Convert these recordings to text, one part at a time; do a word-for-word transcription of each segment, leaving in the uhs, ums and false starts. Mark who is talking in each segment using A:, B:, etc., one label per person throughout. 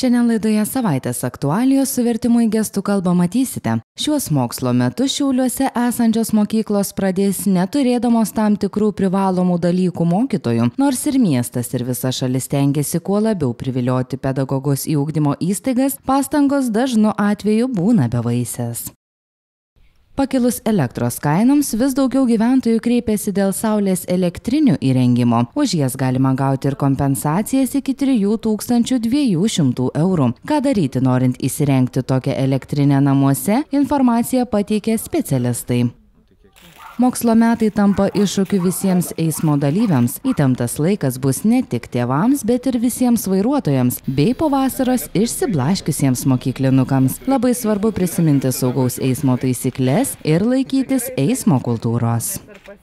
A: Šiandien laidoje savaitės aktualijos su vertimu į gestų kalbą matysite. Šiuos mokslo metus Šiauliuose esančios mokyklos pradės neturėdamos tam tikrų privalomų dalykų mokytojų, nors ir miestas ir visa šalis stengiasi kuo labiau privilioti pedagogus į ugdymo įstaigas, pastangos dažnu atveju būna bevaisės. Pakilus elektros kainoms vis daugiau gyventojų kreipiasi dėl saulės elektrinių įrengimo. Už jas galima gauti ir kompensacijas iki trijų tūkstančių dviejų šimtų eurų. Ką daryti norint įsirengti tokią elektrinę namuose, informaciją pateikė specialistai. Mokslo metai tampa iššūkiu visiems eismo dalyviams. Įtemptas laikas bus ne tik tėvams, bet ir visiems vairuotojams, bei po vasaros išsiblaškiusiems mokyklinukams. Labai svarbu prisiminti saugaus eismo taisykles ir laikytis eismo kultūros.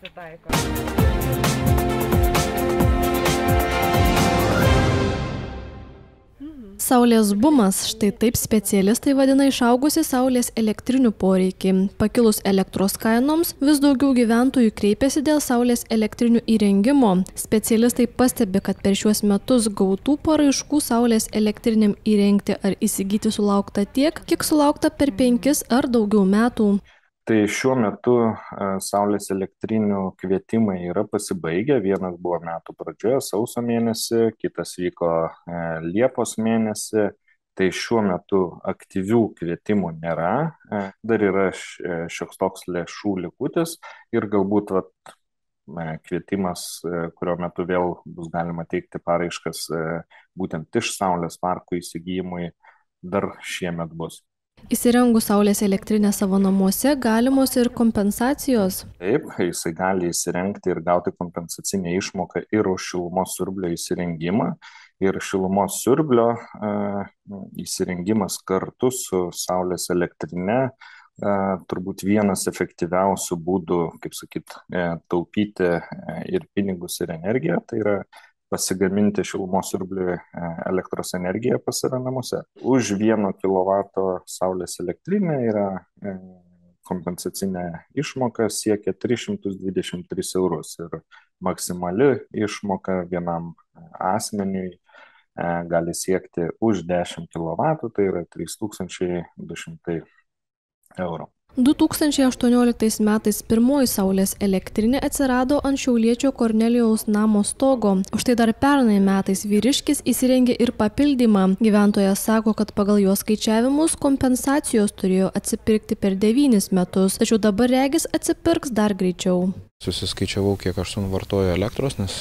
B: Saulės bumas, štai taip specialistai vadina išaugusi saulės elektrinių poreikį. Pakilus elektros kainoms, vis daugiau gyventojų kreipiasi dėl saulės elektrinių įrengimo. Specialistai pastebi, kad per šiuos metus gautų paraiškų saulės elektriniam įrengti ar įsigyti sulaukta tiek, kiek sulaukta per penkis ar daugiau metų.
C: Tai šiuo metu saulės elektrinių kvietimai yra pasibaigę. Vienas buvo metų pradžioje, sausio mėnesį, kitas vyko Liepos mėnesį. Tai šiuo metu aktyvių kvietimų nėra. Dar yra šioks toks lėšų likutis ir galbūt vat, kvietimas, kurio metu vėl bus galima teikti paraiškas būtent iš saulės parkų įsigijimui, dar šiemet bus.
B: Įsirengus saulės elektrinę savo namuose galimos ir kompensacijos.
C: Taip, jisai gali įsirengti ir gauti kompensacinę išmoką ir už šilumos siurblio įsirengimą. Ir šilumos siurblio e, įsirengimas kartu su saulės elektrine e, turbūt vienas efektyviausių būdų, kaip sakyt, e, taupyti ir pinigus ir energiją. Tai yra pasigaminti šilumos siurbliui elektros energiją pas save namuose. Už vieno kilovato saulės elektrinę yra kompensacinė išmoka siekia tris šimtus dvidešimt tris eurus ir maksimali išmoka vienam asmeniui gali siekti už dešimt kilovatų, tai yra trys tūkstančiai du šimtai eurų.
B: du tūkstančiai aštuonioliktais metais pirmoji saulės elektrinė atsirado ant šiauliečio Kornelijaus namo stogo. O štai dar pernai metais vyriškis įsirengė ir papildymą. Gyventojas sako, kad pagal jo skaičiavimus kompensacijos turėjo atsipirkti per devynis metus, tačiau dabar regis atsipirks dar greičiau.
D: Susiskaičiavau, kiek aš suvartoju elektros, nes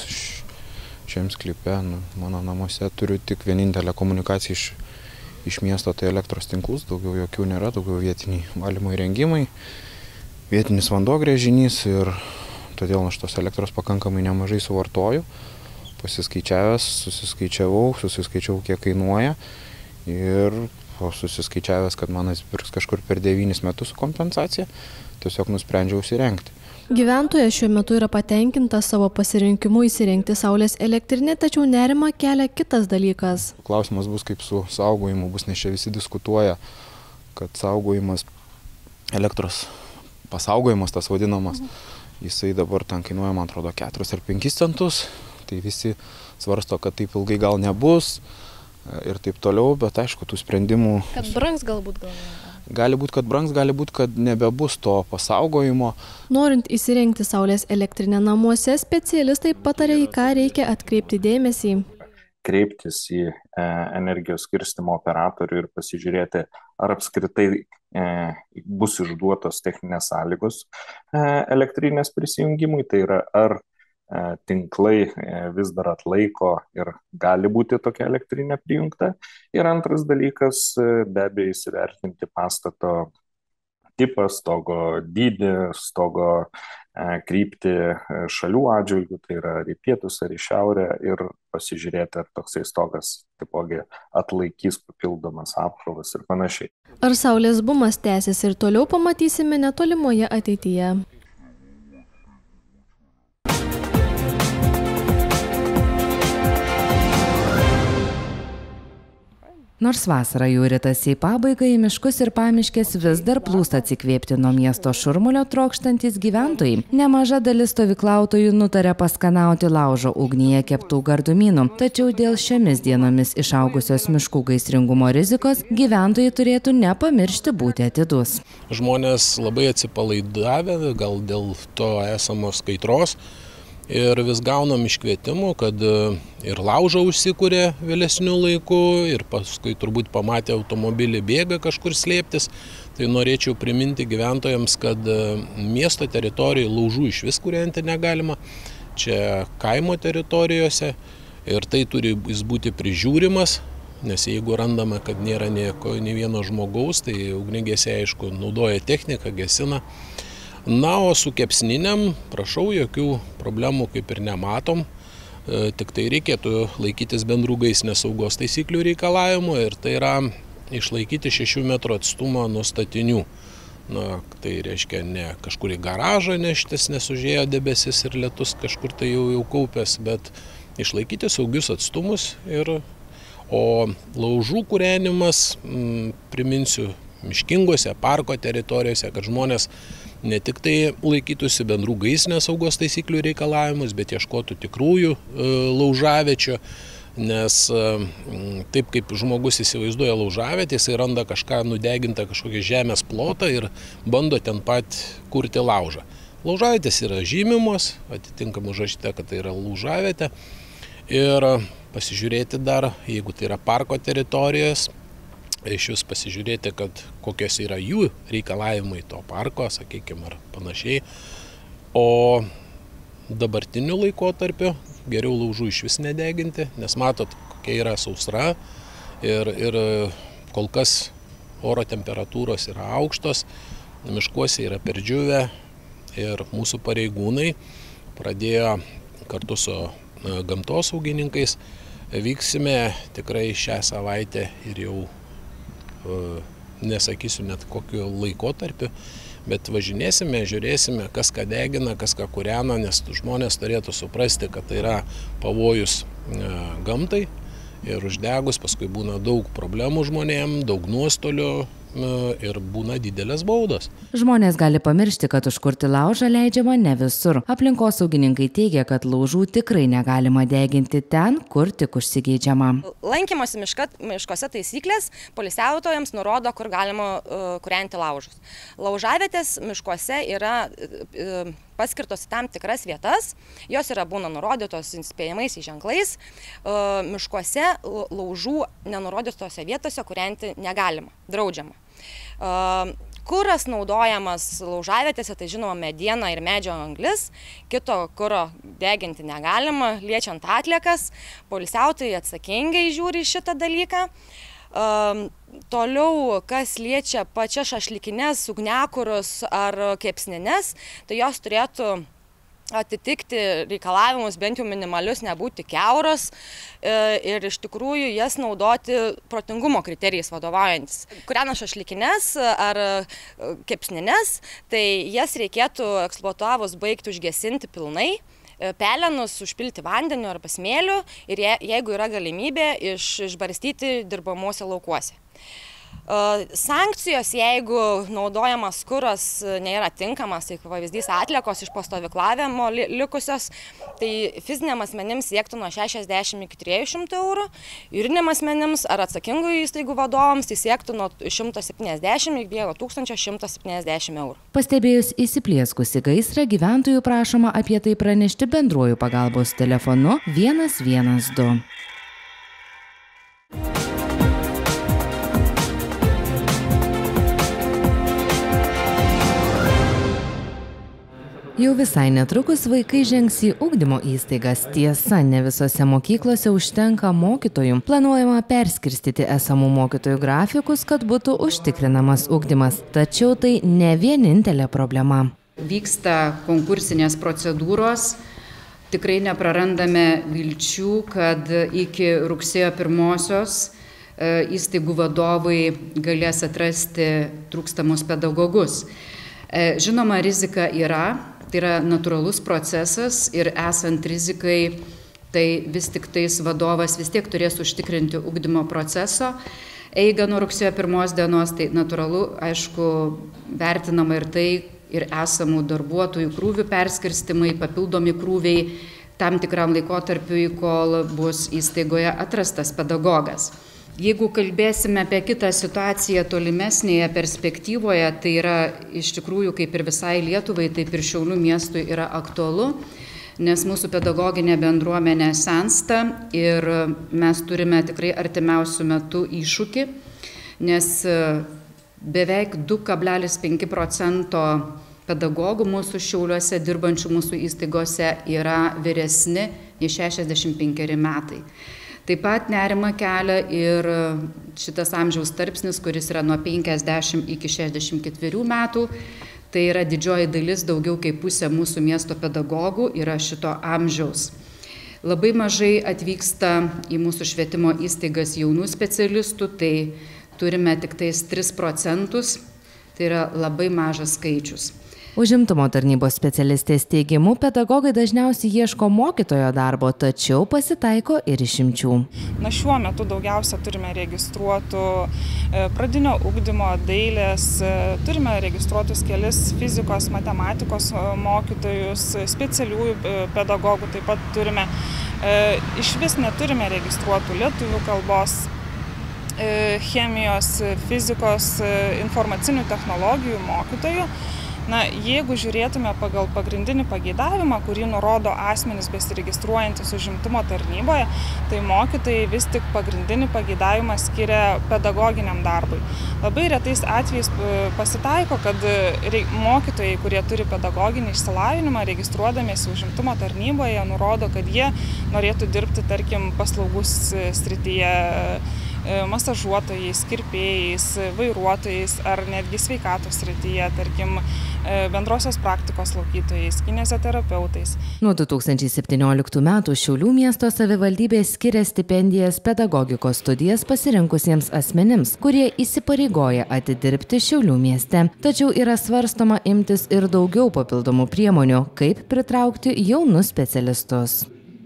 D: šiam sklype, nu, mano namuose turiu tik vienintelę komunikaciją iš iš miesto, tai elektros tinklus, daugiau jokių nėra, daugiau vietiniai valymo įrengimai, vietinis vanduo gręžinys ir todėl aš tos elektros pakankamai nemažai suvartoju. Pasiskaičiavęs, susiskaičiavau, susiskaičiavau, kiek kainuoja ir susiskaičiavęs, kad man atsipirks kažkur per devynis metus su kompensacija, tiesiog nusprendžiau įsirengti.
B: Gyventojas šiuo metu yra patenkintas savo pasirinkimu įsirengti saulės elektrinę, tačiau nerimą kelia kitas dalykas.
D: Klausimas bus, kaip su saugojimu bus, nes čia visi diskutuoja, kad saugojimas, elektros pasaugojimas tas vadinamas, jisai dabar ten kainuoja, man atrodo, keturis ar penkis centus, tai visi svarsto, kad taip ilgai gal nebus ir taip toliau, bet aišku, tų sprendimų...
B: Kad brangs galbūt galvoja.
D: Gali būti, kad brangs, gali būti, kad nebebus to pasaugojimo.
B: Norint įsirengti saulės elektrinę namuose, specialistai patarė, į ką reikia atkreipti dėmesį.
C: Kreiptis į e, energijos skirstymo operatorių ir pasižiūrėti, ar apskritai e, bus išduotos techninės sąlygos e, elektrinės prisijungimui, tai yra ar tinklai vis dar atlaiko ir gali būti tokia elektrinė prijungta. Ir antras dalykas, be abejo, įsivertinti pastato tipą, stogo dydį, stogo kryptį šalių atžvilgių, tai yra ar į pietus, ar į šiaurę, ir pasižiūrėti, ar toksai stogas taipogi atlaikys papildomas apkrovas ir panašiai.
B: Ar saulės bumas tęsis ir toliau, pamatysime netolimoje ateityje.
A: Nors vasara jau ritasi į pabaigą, į miškus ir pamiškes vis dar plūsta atsikvėpti nuo miesto šurmulio trokštantis gyventojai. Nemaža dalis stovyklautojų nutarė paskanauti laužo ugnyje keptų gardumynų. Tačiau dėl šiomis dienomis išaugusios miškų gaisringumo rizikos gyventojai turėtų nepamiršti būti atidus.
E: Žmonės labai atsipalaidavę, gal dėl to esamos kaitros. Ir vis gaunam iškvietimų, kad ir laužą užsikūrė vėlesnių laikų ir paskui turbūt pamatė automobilį bėga kažkur slėptis. Tai norėčiau priminti gyventojams, kad miesto teritorijai laužų iš vis kūrenti negalima. Čia kaimo teritorijose ir tai turi jis būti prižiūrimas, nes jeigu randame, kad nėra nieko, nei vieno žmogaus, tai ugniagesiai aišku naudoja techniką, gesina. Na, o su kepsniniam, prašau, jokių problemų kaip ir nematom, e, tik tai reikėtų laikytis bendrų gaisrinės saugos taisyklių reikalavimų ir tai yra išlaikyti šešių metrų atstumą nuo statinių. Na, tai reiškia ne kažkur į garažą neštis, nes užėjo debesis ir lietus kažkur tai jau, jau kaupės, bet išlaikyti saugius atstumus. Ir, o laužų kūrenimas, m, priminsiu, miškingose, parko teritorijose, kad žmonės ne tik tai laikytųsi bendrų gaisrinės saugos taisyklių reikalavimus, bet ieškotų tikrųjų e, laužaviečių, nes e, taip kaip žmogus įsivaizduoja laužavietę, jisai randa kažką nudegintą, kažkokią žemės plotą ir bando ten pat kurti laužą. Laužavietės yra žymimos, atitinkamai užrašyta, kad tai yra laužavietė. Ir pasižiūrėti dar, jeigu tai yra parko teritorijos, iš vis pasižiūrėti, kad kokios yra jų reikalavimai to parko, sakykime, ar panašiai. O dabartiniu laikotarpiu geriau laužų iš vis nedeginti, nes matot, kokia yra sausra ir, ir kol kas oro temperatūros yra aukštos, miškuose yra perdžiūvę ir mūsų pareigūnai pradėjo kartu su gamtosaugininkais, vyksime tikrai šią savaitę ir jau nesakysiu net kokiu laikotarpiu, bet važinėsime, žiūrėsime, kas ką degina, kas ką kūrena, nes žmonės turėtų suprasti, kad tai yra pavojus gamtai ir uždegus paskui būna daug problemų žmonėm, daug nuostolių ir būna didelės baudos.
A: Žmonės gali pamiršti, kad užkurti laužą leidžiama ne visur. Aplinkosaugininkai teigia, kad laužų tikrai negalima deginti ten, kur tik užsigeidžiama.
F: Lankymosi miška, miškose taisyklės poilsiautojams nurodo, kur galima uh, kūrenti laužus. Laužavietės miškuose yra uh, paskirtos į tam tikras vietas, jos yra būna nurodytos įspėjamais ženklais. Uh, miškuose laužų nenurodytose vietose kūrenti negalima, draudžiama. Uh, kuras naudojamas laužavietėse, tai žinoma mediena ir medžio anglis, kito kuro deginti negalima, liečiant atliekas, poilsiautojai atsakingai žiūri šitą dalyką. Uh, toliau, kas liečia pačias šašlikines, ugniakurus ar kepsnines, tai jos turėtų atitikti reikalavimus bent jau minimalius, nebūti kiauros ir iš tikrųjų jas naudoti protingumo kriterijais vadovaujantis. Kūrena šašlikines ar kepsnines, tai jas reikėtų eksploatavus baigti užgesinti pilnai, pelenus užpilti vandeniu arba smėliu ir je, jeigu yra galimybė iš, išbarstyti dirbamuose laukuose. Sankcijos, jeigu naudojamas kuras nėra tinkamas, tai pavyzdys atliekos iš postovyklavimo likusios, tai fiziniam asmenims siektų nuo šešiasdešimt iki trijų šimtų eurų, juridiniam asmenims ar atsakingų įstaigų vadovams tai siektų nuo šimto septyniasdešimt iki vieno tūkstančio šimto septyniasdešimt eurų.
A: Pastebėjus įsiplieskusį gaisrą, gyventojų prašoma apie tai pranešti bendruoju pagalbos telefonu vienas vienas du. Jau visai netrukus vaikai žengs į ugdymo įstaigas. Tiesa, ne visose mokyklose užtenka mokytojų. Planuojama perskirstyti esamų mokytojų grafikus, kad būtų užtikrinamas ugdymas. Tačiau tai ne vienintelė problema.
G: Vyksta konkursinės procedūros. Tikrai neprarandame vilčių, kad iki rugsėjo pirmosios įstaigų vadovai galės atrasti trūkstamus pedagogus. Žinoma, rizika yra. Tai yra natūralus procesas ir esant rizikai tai vis tik tais vadovas vis tiek turės užtikrinti ugdymo proceso eigą nuo rugsėjo pirmos dienos, tai natūralu, aišku, vertinama ir tai, ir esamų darbuotojų krūvių perskirstimai, papildomi krūviai tam tikram laikotarpiui, kol bus įstaigoje atrastas pedagogas. Jeigu kalbėsime apie kitą situaciją tolimesnėje perspektyvoje, tai yra iš tikrųjų kaip ir visai Lietuvai, taip ir Šiaulių miestui yra aktualu, nes mūsų pedagoginė bendruomenė sensta ir mes turime tikrai artimiausių metų iššūkį, nes beveik du kablelis penki procento pedagogų mūsų Šiauliuose dirbančių mūsų įstaigose yra vyresni nei šešiasdešimt penkeri metai. Taip pat nerima kelia ir šitas amžiaus tarpsnis, kuris yra nuo penkiasdešimt iki šešiasdešimt ketverių metų. Tai yra didžioji dalis, daugiau kaip pusė mūsų miesto pedagogų yra šito amžiaus. Labai mažai atvyksta į mūsų švietimo įstaigas jaunų specialistų, tai turime tik tais tris procentus, tai yra labai mažas skaičius.
A: Užimtumo tarnybos specialistės teigimu, pedagogai dažniausiai ieško mokytojo darbo, tačiau pasitaiko ir išimčių.
H: Na, šiuo metu daugiausia turime registruotų pradinio ugdymo, dailės, turime registruotus kelis fizikos, matematikos mokytojus, specialiųjų pedagogų taip pat turime. Iš vis neturime registruotų lietuvių kalbos, chemijos, fizikos, informacinių technologijų mokytojų. Na, jeigu žiūrėtume pagal pagrindinį pageidavimą, kurį nurodo asmenys besiregistruojantis užimtumo tarnyboje, tai mokytojai vis tik pagrindinį pageidavimą skiria pedagoginiam darbui. Labai retais atvejais pasitaiko, kad mokytojai, kurie turi pedagoginį išsilavinimą, registruodamiesi užimtumo tarnyboje, nurodo, kad jie norėtų dirbti, tarkim, paslaugų srityje, masažuotojais, kirpėjais, vairuotojais ar netgi sveikatos srityje, tarkim, bendrosios praktikos slaugytojais, kineziterapeutais.
A: Nuo du tūkstančiai septynioliktų metų Šiaulių miesto savivaldybė skiria stipendijas pedagogikos studijas pasirinkusiems asmenims, kurie įsipareigoja atidirbti Šiaulių mieste. Tačiau yra svarstoma imtis ir daugiau papildomų priemonių, kaip pritraukti jaunus specialistus.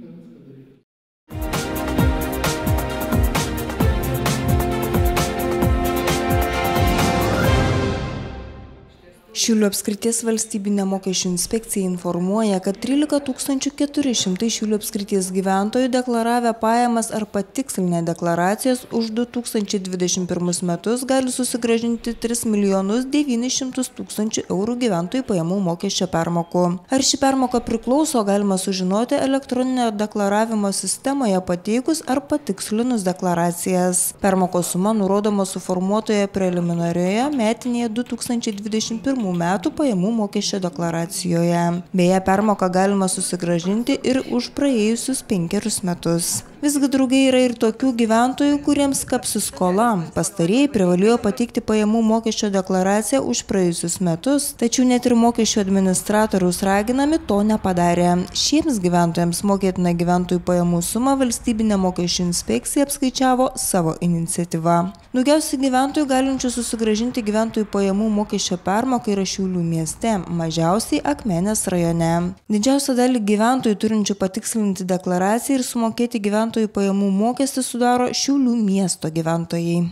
I: Šiaulių apskrities valstybinė mokesčių inspekcija informuoja, kad trylika tūkstančių keturi šimtai Šiaulių apskrities gyventojų deklaravę pajamas ar patikslinę deklaracijas už du tūkstančiai dvidešimt pirmus metus gali susigrąžinti tris milijonus devynis šimtus tūkstančių eurų gyventojų pajamų mokesčio permokų. Ar ši permoka priklauso, galima sužinoti elektroninio deklaravimo sistemoje pateikus ar patikslinus deklaracijas. Permokos suma nurodoma suformuotoje preliminarioje metinėje du tūkstančiai dvidešimt pirmų metų pajamų mokesčio deklaracijoje. Beje, permoką galima susigrąžinti ir už praėjusius penkerius metus. Visgi draugai yra ir tokių gyventojų, kuriems kapsi skola. Pastarieji privalėjo pateikti pajamų mokesčio deklaraciją už praėjusius metus, tačiau net ir mokesčių administratoriaus raginami to nepadarė. Šiems gyventojams mokėtina gyventojų pajamų sumą valstybinė mokesčių inspekcija apskaičiavo savo iniciatyva. Daugiausiai gyventojų galinčių susigrąžinti gyventojų pajamų mokesčio permoką yra Šiaulių mieste, mažiausiai Akmenės rajone. Didžiausią dalį gyventojų turinčių patikslinti deklaraciją ir sumokėti gyventojų pajamų mokestį sudaro Šiaulių miesto gyventojai.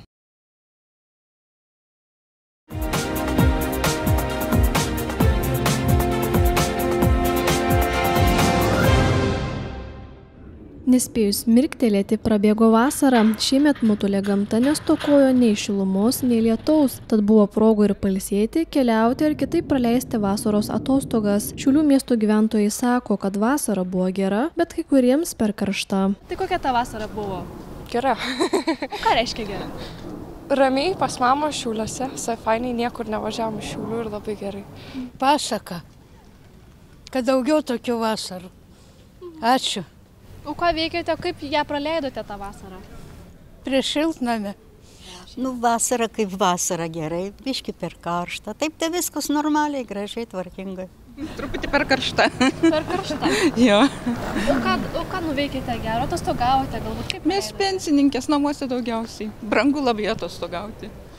B: Nespėjus mirktelėti prabėgo vasara, šiemet Motulė gamta nestokojo nei šilumos, nei lietaus, tad buvo progų ir pailsėti, keliauti ir kitaip praleisti vasaros atostogas. Šiaulių miesto gyventojai sako, kad vasara buvo gera, bet kai kuriems per karšta.
J: Tai kokia ta vasara buvo?
K: Gera.
J: O ką reiškia gera?
K: Ramiai pas mamą Šiauliuose, visai fainiai, niekur nevažiavom iš Šiaulių ir labai gerai.
L: Pasaka, kad daugiau tokių vasarų. Ačiū.
J: O ką veikėte, kaip ją praleidote tą vasarą?
L: Prie šiltnamį.
M: Nu, vasara kaip vasara gerai, biški per karštą. Taip, tai viskas normaliai, gražiai, tvarkingai.
K: Truputį per karštą.
J: Per karštą?
K: Jo.
J: O ką, o ką nuveikėte gero? Atostogavote galbūt kaip?
K: Mes pensininkės namuose daugiausiai. Brangu labai atostogauti.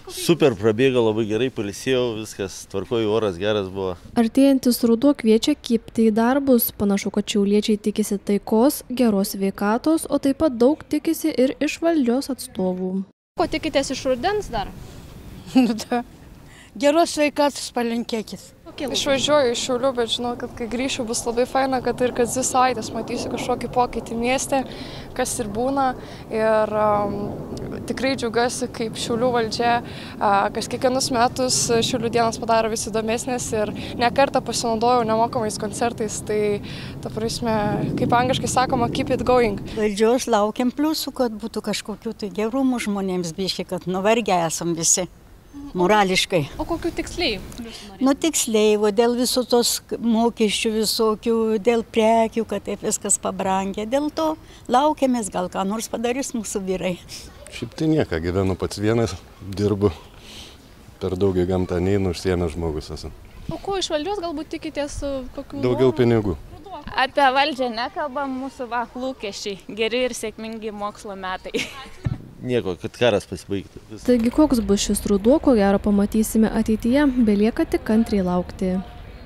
N: Super prabėgo, labai gerai pailsėjau, viskas tvarkoju, oras geras buvo.
B: Artėjantis ruduo kviečia kibti į darbus. Panašu, kad šiauliečiai tikisi taikos, geros sveikatos, o taip pat daug tikisi ir iš valdžios atstovų.
J: Ko tikitės iš rudens dar?
L: Nu da, geros sveikatos palinkėkit.
K: Išvažiuoju iš Šiaulių, bet žinau, kad kai grįšiu bus labai faina, kad ir kas dvi savaitės matysiu kažkokį pokytį mieste, kas ir būna. Ir um, tikrai džiaugiuosi, kaip Šiaulių valdžia, uh, kas kiekvienus metus Šiaulių dienas padaro vis įdomesnės ir ne kartą pasinaudojau nemokamais koncertais, tai ta prasme, kaip angliškai sakoma, keep it going.
M: Valdžios laukiam pliusų, kad būtų kažkokių tai gerumų žmonėms biški, kad nuvargę esam visi. Morališkai.
J: O kokių tiksliai?
M: Nu tiksliai, o dėl visų tos mokesčių visokių, dėl prekių, kad taip viskas pabrangė. Dėl to laukiamės, gal ką nors padarys mūsų vyrai.
O: Šiaip tai nieko, gyvenu pats vienas, dirbu, per daug į gamtą neinu, užsiėmęs žmogus esu.
J: O ko iš valdžios galbūt tikitės kokių?
O: Daugiau pinigų.
P: Apie valdžią nekalbam, mūsų va, lūkesčiai, geri ir sėkmingi mokslo metai.
N: Nieko, kad karas pasibaigtų.
B: Taigi koks bus šis ruduo, ko gero pamatysime ateityje, belieka tik kantriai laukti.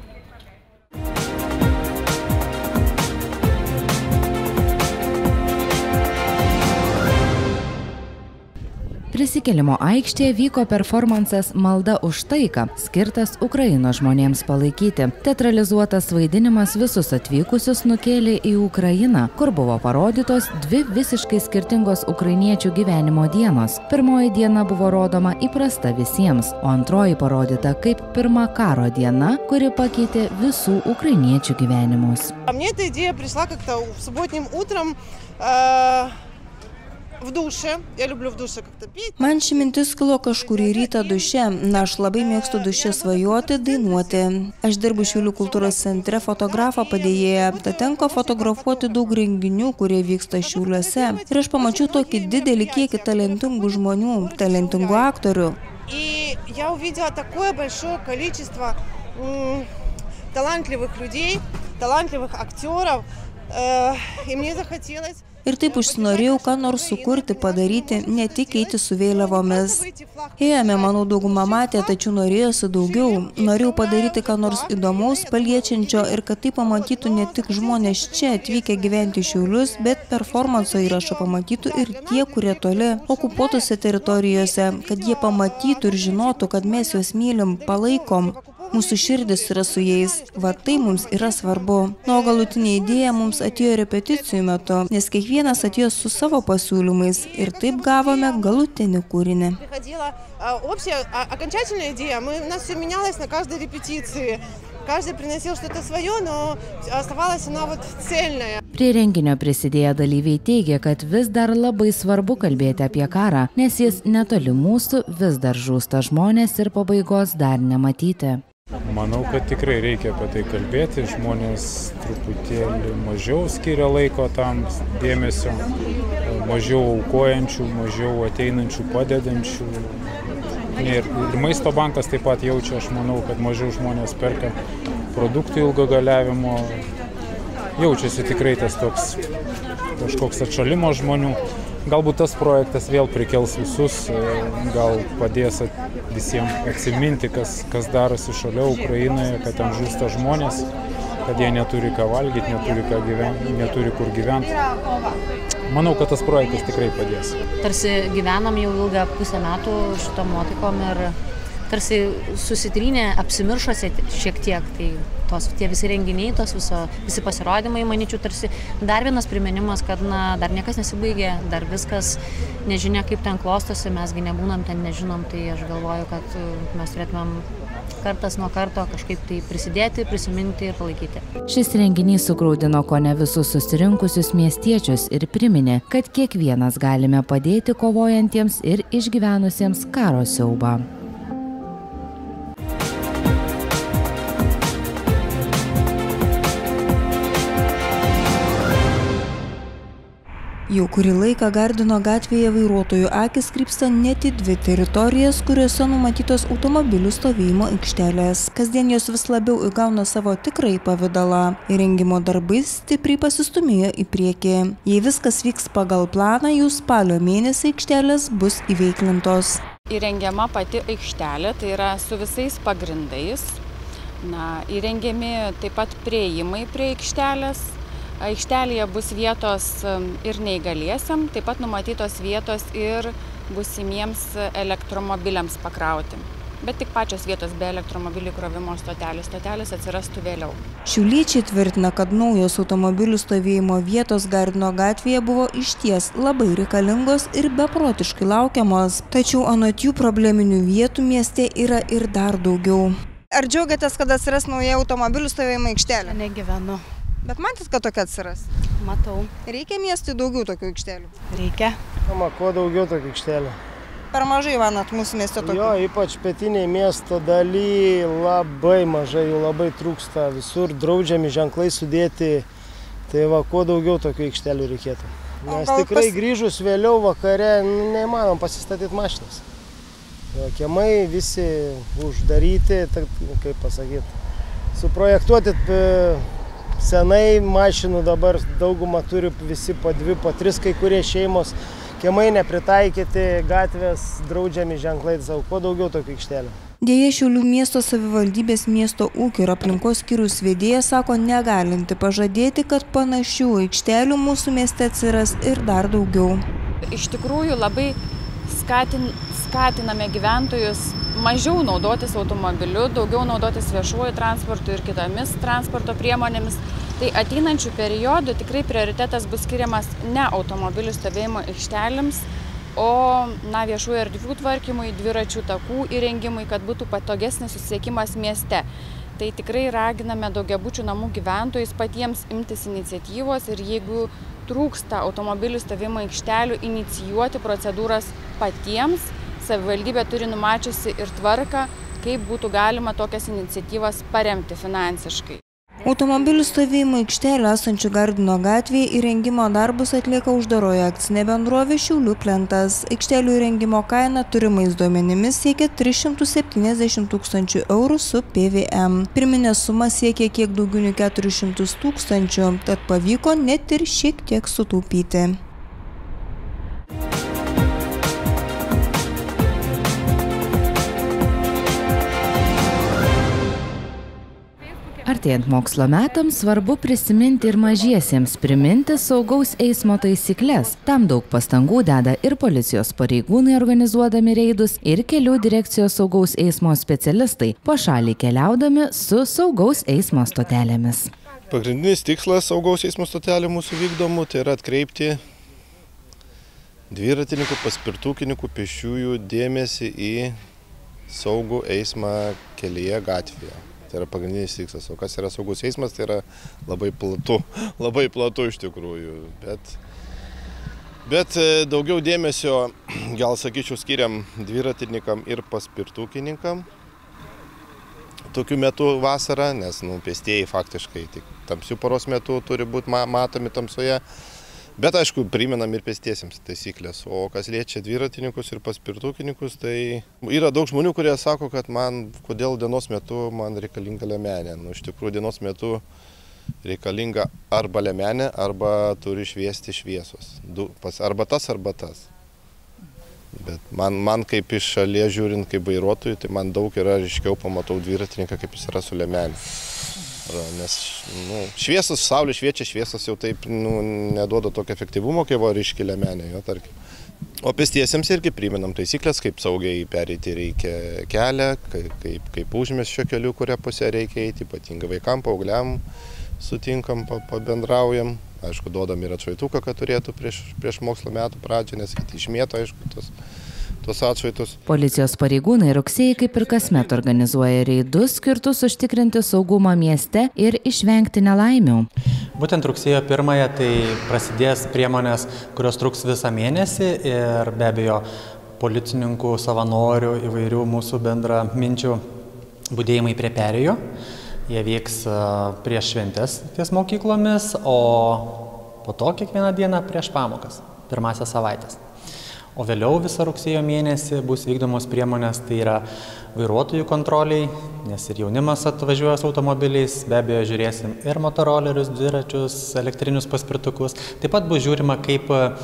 A: Prisikėlimo aikštėje vyko performansas Malda už taiką, skirtas Ukrainos žmonėms palaikyti. Teatralizuotas vaidinimas visus atvykusius nukėlė į Ukrainą, kur buvo parodytos dvi visiškai skirtingos ukrainiečių gyvenimo dienos. Pirmoji diena buvo rodoma įprasta visiems, o antroji parodyta kaip pirma karo diena, kuri pakeitė visų ukrainiečių gyvenimus.
Q: Мне эта идея пришла как-то субботним утром. Э В duše, я люблю в душе как-то пить.
I: Man ši mintis kilo kažkurį rytą duše, na aš labai mėgstu duše svajoti, dainuoti. Aš dirbu Šiaulių kultūros centre fotografą padėjėja, tad tenka fotografuoti daug renginių, kurie vyksta Šiauliuose. Ir aš pamačiau tokį didelį kiekį talentingų žmonių, talentingų aktorių.
Q: И я увидела такое большое количество м, талантливых людей, талантливых актеров, э, и мне захотелось.
I: Ir taip užsinorėjau, ką nors sukurti, padaryti, ne tik eiti su vėliavomis. Ėjome, manau, daugumą matė, tačiau norėjosi daugiau. Norėjau padaryti ką nors įdomaus, paliečiančio ir kad tai pamatytų ne tik žmonės čia atvykę gyventi Šiaulius, bet performanso įrašą pamatytų ir tie, kurie toli, okupuotose teritorijose, kad jie pamatytų ir žinotų, kad mes juos mylim, palaikom. Mūsų širdis yra su jais, va tai mums yra svarbu. Na, o galutinė idėja mums atėjo repeticijų metu, nes kiekvienas atėjo su savo pasiūlymais ir taip gavome galutinį kūrinį.
Q: Общая окончательная идея, мы, у нас все менялось на каждой репетиции. Каждый приносил что-то свое, но оставалась она вот цельная.
A: Prie renginio prisidėję dalyviai teigia, kad vis dar labai svarbu kalbėti apie karą, nes jis netoli mūsų, vis dar žūsta žmonės ir pabaigos dar nematyti.
R: Manau, kad tikrai reikia apie tai kalbėti, žmonės truputėlį mažiau skiria laiko tam dėmesio, mažiau aukojančių, mažiau ateinančių, padedančių. Ir maisto bankas taip pat jaučia, aš manau, kad mažiau žmonės perka produktų ilgo galiavimo, jaučiasi tikrai tas toks kažkoks atšalimo žmonių. Galbūt tas projektas vėl prikels visus, gal padės visiems atsiminti, kas, kas darosi šalia Ukrainoje, kad ten žūsta žmonės, kad jie neturi ką valgyti, neturi, ką gyventi, neturi kur gyventi. Manau, kad tas projektas tikrai padės.
S: Tarsi gyvenam jau ilgą pusę metų šitom nuotaikom ir tarsi susitrynė, apsimiršo šiek tiek. Tai tos, tie visi renginiai, tos viso, visi pasirodymai, manyčiau, tarsi dar vienas priminimas, kad na, dar niekas nesibaigė, dar viskas nežinia, kaip ten klostosi, mesgi nebūnam ten, nežinom, tai aš galvoju, kad mes turėtumėm kartas nuo karto kažkaip tai prisidėti, prisiminti ir palaikyti.
A: Šis renginys sugraudino kone visus susirinkusius miestiečius ir priminė, kad kiekvienas galime padėti kovojantiems ir išgyvenusiems karo siaubą.
I: Jau kurį laiką Gardino gatvėje vairuotojų akis krypsta net į dvi teritorijas, kuriuose numatytos automobilių stovėjimo aikštelės. Kasdien jos vis labiau įgauna savo tikrąjį pavidalą. Įrengimo darbai stipriai pasistumėjo į priekį. Jei viskas vyks pagal planą, jau spalio mėnesį aikštelės bus įveiklintos.
T: Įrengiama pati aikštelė, tai yra su visais pagrindais. Na, įrengiami taip pat prieimai prie aikštelės. Aikštelėje bus vietos ir neįgaliesiam, taip pat numatytos vietos ir būsimiems elektromobiliams pakrauti. Bet tik pačios vietos be elektromobilių krovimo stotelės. Stotelės atsirastų vėliau.
I: Šiauliečiai tvirtina, kad naujos automobilių stovėjimo vietos Gardino gatvėje buvo išties labai reikalingos ir beprotiškai laukiamos. Tačiau anot jų probleminių vietų mieste yra ir dar daugiau.
U: Ar džiaugiatės, kad atsiras nauja automobilių stovėjimo aikštelė?
L: Negyvenu.
U: Bet matys, kad tokia atsiras?
L: Matau.
U: Reikia miestui daugiau tokių aikštelių?
L: Reikia.
V: Žinoma, kuo daugiau tokių aikštelių.
U: Per mažai, manot, mūsų mieste tokių?
V: Jo, ypač pietiniai miesto daly labai mažai, jų labai trūksta. Visur draudžiami ženklai sudėti. Tai va, kuo daugiau tokių aikštelių reikėtų. Nes tikrai pas... grįžus vėliau vakare neįmanom pasistatyti mašinas. Kiemai visi uždaryti, kaip pasakyti, suprojektuoti senai mašinų, dabar daugumą turi visi po dvi, po tris, kai kurie šeimos. Kiemai nepritaikyti, gatvės draudžiami ženklai, savo, kuo daugiau tokių aikštelių.
I: Deja, Šiaulių miesto savivaldybės miesto ūkio ir aplinkos skyriaus vedėjas sako negalinti pažadėti, kad panašių aikštelių mūsų mieste atsiras ir dar daugiau.
T: Iš tikrųjų labai skatin, skatiname gyventojus mažiau naudotis automobiliu, daugiau naudotis viešuoju transportu ir kitomis transporto priemonėmis. Tai ateinančių periodų tikrai prioritetas bus skiriamas ne automobilių stovėjimo aikštelėms, o na, viešųjų erdvių tvarkymui, dviračių takų įrengimui, kad būtų patogesnis susisiekimas mieste. Tai tikrai raginame daugiabučių namų gyventojus patiems imtis iniciatyvos ir jeigu trūksta automobilių stovėjimo aikštelių, inicijuoti procedūras patiems. Savivaldybė turi numačiusi ir tvarką, kaip būtų galima tokias iniciatyvas paremti finansiškai.
I: Automobilių stovėjimo aikštelė esančių Gardino gatvėje įrengimo darbus atlieka uždaroji akcinė bendrovė Šiaulių plentas. Aikštelių įrengimo kaina turimais duomenimis siekia tris šimtus septyniasdešimt tūkstančių eurų su P V M. Pirminė suma siekia kiek daugiau nei keturis šimtus tūkstančių, tad pavyko net ir šiek tiek sutaupyti.
A: Artėjant mokslo metams svarbu prisiminti ir mažiesiems priminti saugaus eismo taisyklės. Tam daug pastangų deda ir policijos pareigūnai organizuodami reidus, ir kelių direkcijos saugaus eismo specialistai po šalį keliaudami su saugaus eismo stotelėmis.
W: Pagrindinis tikslas saugaus eismo stotelių mūsų vykdomų tai yra atkreipti dviratininkų, paspirtukininkų, pėsčiųjų dėmesį į saugų eismą kelyje, gatvėje. Tai yra pagrindinis tikslas. O kas yra saugus eismas, tai yra labai platu, labai platu iš tikrųjų. Bet, bet daugiau dėmesio, gal sakyčiau, skiriam dviratininkam ir paspirtukininkam. Tokiu metu vasarą, nes nu, pėstieji faktiškai tik tamsių paros metu turi būti matomi tamsoje. Bet aišku, priminam ir pėstiesiems taisyklės. O kas liečia dviratininkus ir paspirtukininkus, tai yra daug žmonių, kurie sako, kad man, kodėl dienos metu man reikalinga liemenė. Nu, iš tikrųjų, dienos metu reikalinga arba liemenė, arba turi šviesti šviesos. Du, pas, arba tas, arba tas. Bet man, man kaip iš šalies žiūrint, kaip vairuotojui, tai man daug yra ryškiau pamatau dviratininką, kaip jis yra su liemenė. Nes nu, šviesos, saulė šviečia, šviesos jau taip nu, neduoda tokio efektyvumo, kaip va ryški liemenė, jo, tarkim. O pėstiesiems irgi priminam taisyklės, kaip saugiai pereiti reikia kelią, kaip, kaip, kaip užmiesčio kelių, kurią pusę reikia eiti, ypatingai vaikam, paaugliam sutinkam, pabendraujam. Aišku, duodam ir atšvaituką, kad turėtų prieš, prieš mokslo metų pradžią, nes išmėto, aišku, tos.
A: Policijos pareigūnai rugsėjį kaip ir kasmet organizuoja reidus skirtus užtikrinti saugumą mieste ir išvengti nelaimių.
X: Būtent rugsėjo pirmąją tai prasidės priemonės, kurios truks visą mėnesį ir be abejo policininkų, savanorių, įvairių mūsų bendra minčių budėjimai prie perėjų. Jie vyks prieš šventes ties mokyklomis, o po to kiekvieną dieną prieš pamokas, pirmąsias savaitės. O vėliau visą rugsėjo mėnesį bus vykdomos priemonės, tai yra vairuotojų kontroliai, nes ir jaunimas atvažiuoja su automobiliais, be abejo žiūrėsim ir motorolerius, dviračius, elektrinius paspirtukus. Taip pat bus žiūrima, kaip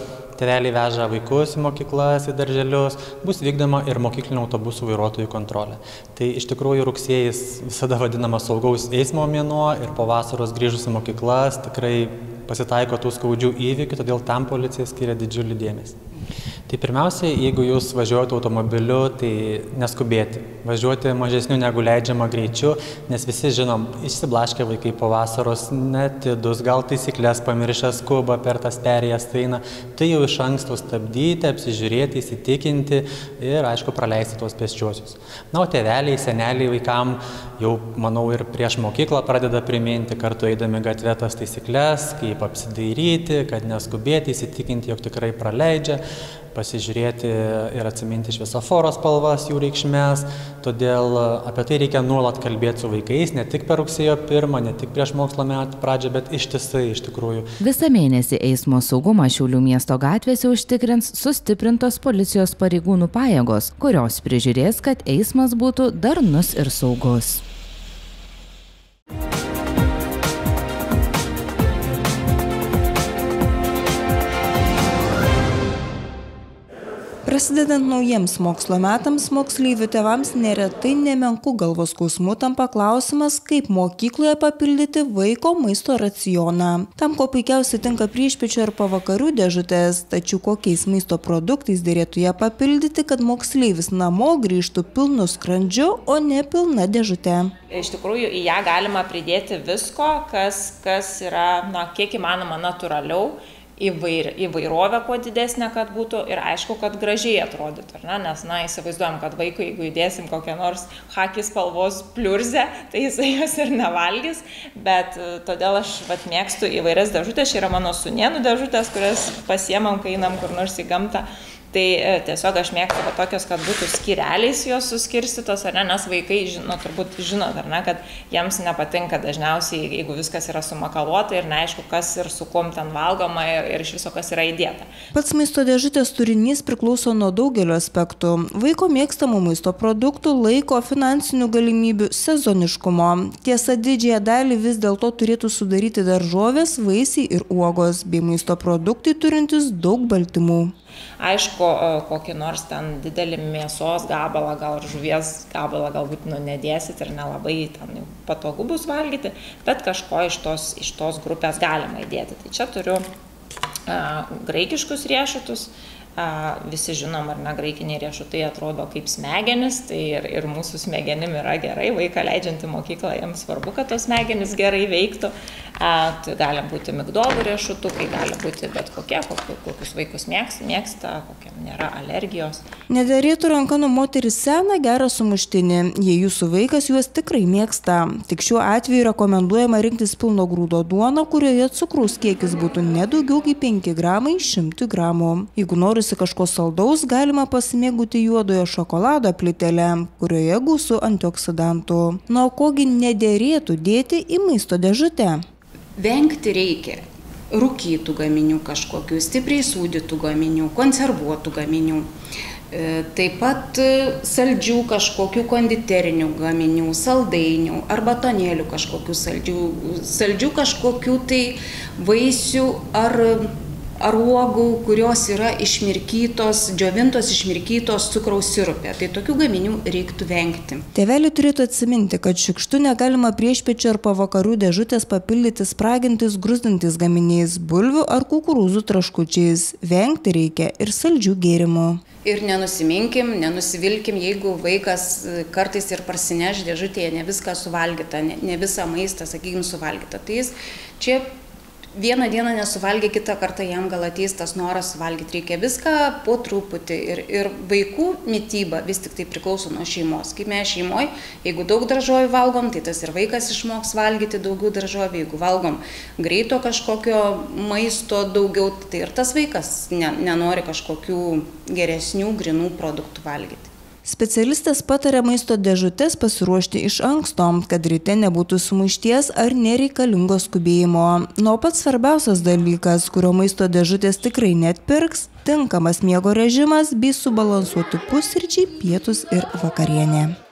X: tėveliai veža vaikus į mokyklas, į darželius, bus vykdoma ir mokyklinių autobusų vairuotojų kontrolė. Tai iš tikrųjų rugsėjais visada vadinamas saugaus eismo mėnuo ir po vasaros grįžus į mokyklas tikrai pasitaiko tų skaudžių įvykių, todėl tam policija skiria didžiulį dėmesį. Tai pirmiausia, jeigu jūs važiuojate automobiliu, tai neskubėti. Važiuoti mažesniu negu leidžiama greičiu, nes visi žinom, išsiblaškę vaikai po vasaros, netidus, gal taisyklės pamiršę skuba per tas perėjas eina. Tai jau iš anksto stabdyti, apsižiūrėti, įsitikinti ir, aišku, praleisti tuos pėsčiuosius. Na, o tėveliai, seneliai vaikam jau, manau, ir prieš mokyklą pradeda priminti, kartu eidami gatvę tas taisyklės, kaip apsidairyti, kad neskubėti, įsitikinti, jog tikrai praleidžia, pasižiūrėti ir atsiminti šviesoforo spalvas, jų reikšmės. Todėl apie tai reikia nuolat kalbėti su vaikais, ne tik per rugsėjo pirmą, ne tik prieš mokslo metų pradžią, bet ištisai iš tikrųjų.
A: Visą mėnesį eismo saugumą Šiaulių miesto gatvėse užtikrins sustiprintos policijos pareigūnų pajėgos, kurios prižiūrės, kad eismas būtų darnus ir saugus.
I: Prasidedant naujiems mokslo metams, moksleivių tėvams neretai nemenkų galvos skausmų tampa klausimas, kaip mokykloje papildyti vaiko maisto racioną. Tam, ko puikiausiai tinka priešpiečio ir pavakarių dėžutės, tačiau kokiais maisto produktais dėrėtų ją papildyti, kad moksleivis namo grįžtų pilnu skrandžiu, o ne pilna dėžute.
C: Iš tikrųjų, į ją galima pridėti visko, kas, kas yra, na, kiek įmanoma natūraliau. Įvair, įvairovę kuo didesnė, kad būtų ir aišku, kad gražiai atrodytų, ar ne? Nes, na, įsivaizduojam, kad vaikui, jeigu įdėsim kokią nors chaki spalvos pliurzę, tai jisai jos ir nevalgys, bet todėl aš vat, mėgstu įvairias dėžutės, čia yra mano sūnėnų dėžutės, kurias pasiemam, kai einam kur nors į gamtą. Tai tiesiog aš mėgstu va, tokios, kad būtų skyreliais jos suskirstytos, ar ne, nes vaikai, žino, turbūt žinot, ar ne, kad jiems nepatinka dažniausiai, jeigu viskas yra sumakaluota ir neaišku, kas ir su kuom ten valgoma ir, ir iš viso kas yra įdėta.
I: Pats maisto dėžutės turinys priklauso nuo daugelio aspektų. Vaiko mėgstamų maisto produktų, laiko, finansinių galimybių, sezoniškumo. Tiesa, didžiąją dalį vis dėlto turėtų sudaryti daržovės, vaisiai ir uogos, bei maisto produktai turintys daug baltymų.
C: Aišku, kokį nors ten didelį mėsos gabalą, gal ir žuvies gabalą galbūt nu, nedėsit ir nelabai ten patogu bus valgyti, bet kažko iš tos, iš tos grupės galima įdėti. Tai čia turiu a, graikiškus riešutus. A, visi žinom, ar ne, graikiniai riešutai atrodo kaip smegenis, tai ir, ir mūsų smegenim yra gerai, vaiką leidžiant į mokyklą, jiems svarbu, kad tos smegenys gerai veiktų. A, tai gali būti migdolų riešutukai, gali būti bet kokie, kokius vaikus mėgsta, mėgsta, kokiam nėra alergijos.
I: Nederėtų ranka numoti ir seną gerą sumuštinį, jei jūsų vaikas juos tikrai mėgsta. Tik šiuo atveju rekomenduojama rinktis pilno grūdo duoną, kurioje cukraus kiekis būtų nedaugiau kaip penki gramai šimtui gramų. Jeigu norisi kažko saldaus, galima pasimėgauti juodojo šokolado plitelę, kurioje gausu antioksidantų. Na, o kogi nederėtų dėti į maisto dėžutę?
D: Vengti reikia rūkytų gaminių kažkokių, stipriai sūdytų gaminių, konservuotų gaminių. Taip pat saldžių kažkokių konditerinių gaminių, saldainių ar batonėlių kažkokių saldžių, saldžių kažkokių tai vaisių ar ar uogų, kurios yra išmirkytos, džiovintos, išmirkytos cukraus sirupe. Tai tokių gaminių reiktų vengti.
I: Tėveliai turėtų atsiminti, kad šiukštu negalima priešpiečio ar pavakarių dėžutės papildyti spragintis, grūzdintis gaminiais, bulvių ar kukurūzų traškučiais. Vengti reikia ir saldžių gėrimų.
D: Ir nenusiminkim, nenusivilkim, jeigu vaikas kartais ir parsineš dėžutėje ne viską suvalgyta, ne, ne visą maistą, sakykime, suvalgyta. Tai jis čia vieną dieną nesuvalgė, kitą kartą jam gal ateis tas noras suvalgyti. Reikia viską po truputį. Ir, ir vaikų mityba vis tik tai priklauso nuo šeimos. Kaip mes šeimoje, jeigu daug daržovių valgom, tai tas ir vaikas išmoks valgyti daugiau daržovių. Jeigu valgom greito kažkokio maisto daugiau, tai ir tas vaikas ne, nenori kažkokių geresnių, grinų produktų valgyti.
I: Specialistas patarė maisto dėžutes pasiruošti iš anksto, kad ryte nebūtų sumaišties ar nereikalingo skubėjimo. Nuo pats svarbiausias dalykas, kurio maisto dėžutės tikrai neatpirks, tinkamas miego režimas bei subalansuoti pusryčiai, pietus ir vakarienė.